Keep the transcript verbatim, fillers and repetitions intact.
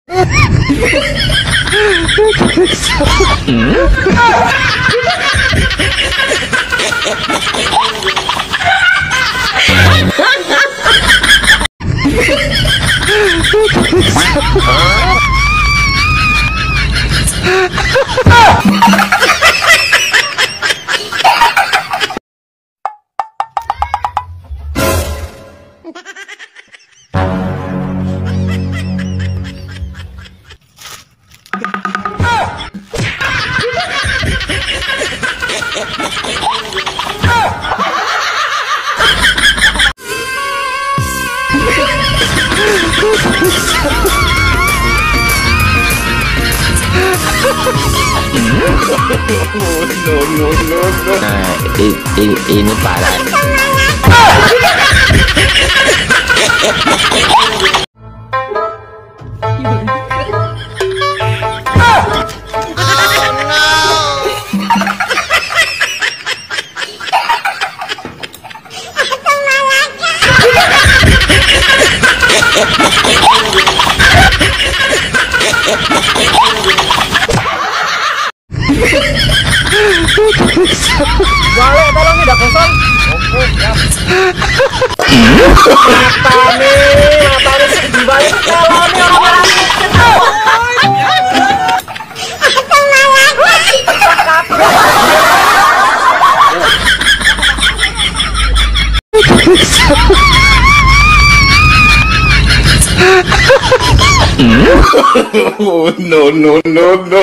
No, no, no, no. Nah, ini, ini parah. Balik, tolong nih, udah kosong. Oke, siap. Mata nih, mata nih sedih balik. Kalau nih orang-orang Oh, no, no, no, no.